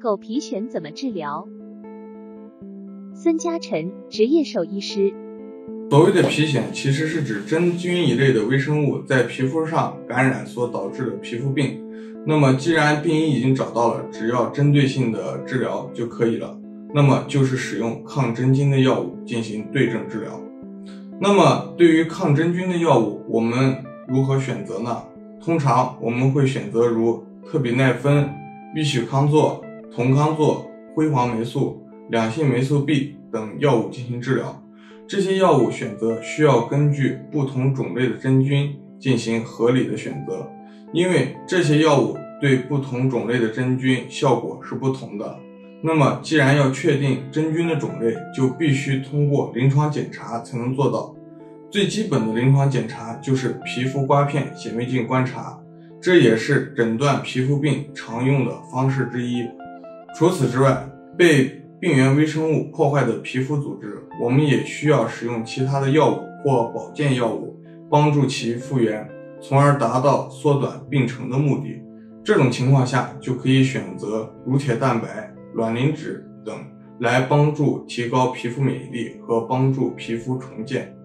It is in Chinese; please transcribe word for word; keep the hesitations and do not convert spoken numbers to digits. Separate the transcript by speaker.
Speaker 1: 狗皮癣怎么治疗？孙嘉晨，职业兽医师。
Speaker 2: 所谓的皮癣其实是指真菌一类的微生物在皮肤上感染所导致的皮肤病。那么既然病因已经找到了，只要针对性的治疗就可以了。那么就是使用抗真菌的药物进行对症治疗。那么对于抗真菌的药物，我们如何选择呢？通常我们会选择如特比奈芬、必曲康唑、酮康唑、辉煌霉素、两性霉素 B 等药物进行治疗。这些药物选择需要根据不同种类的真菌进行合理的选择，因为这些药物对不同种类的真菌效果是不同的。那么既然要确定真菌的种类，就必须通过临床检查才能做到。最基本的临床检查就是皮肤刮片显微镜观察，这也是诊断皮肤病常用的方式之一。除此之外，被病原微生物破坏的皮肤组织，我们也需要使用其他的药物或保健药物帮助其复原，从而达到缩短病程的目的。这种情况下就可以选择乳铁蛋白、卵磷脂等来帮助提高皮肤免疫力和帮助皮肤重建。